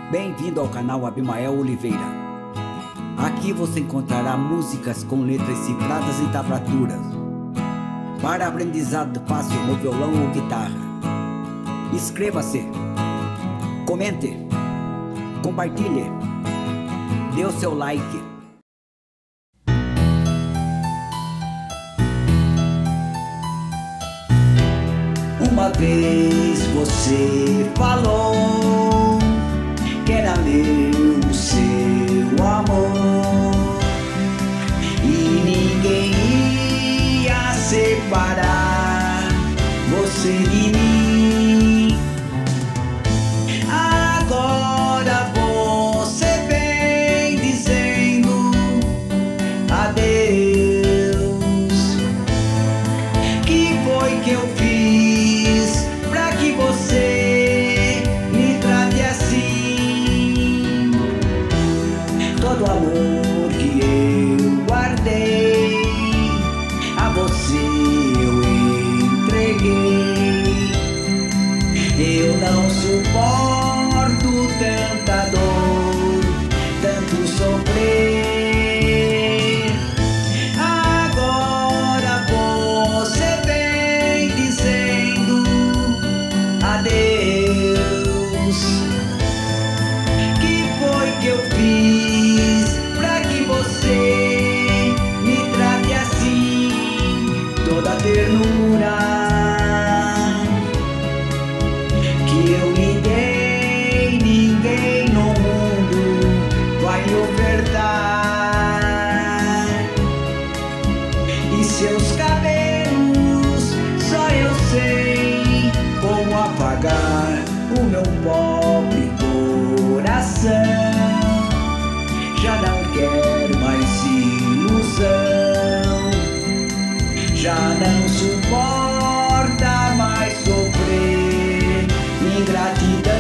Bem-vindo ao canal Abimael Oliveira. Aqui você encontrará músicas com letras cifradas e tablaturas para aprendizado fácil no violão ou guitarra. Inscreva-se, comente, compartilhe, dê o seu like. Uma vez você falou que era meu o seu amor e ninguém ia separar você de mim. Agora você vem dizendo adeus. Que foi que eu fiz pra que você me trate assim? Todo o amor que eu guardei a você eu entreguei. Eu não suporto tanta dor, tanto sofrer. Agora você vem dizendo adeus. Que foi que eu fiz pra que você me trate assim? Toda a ternura que eu lhe dei, ninguém no mundo vai ofertar. E seus cabelos, só eu sei como apagar o meu pobre coração. Já não quero mais ilusão, já não suporta mais sofrer ingratidão.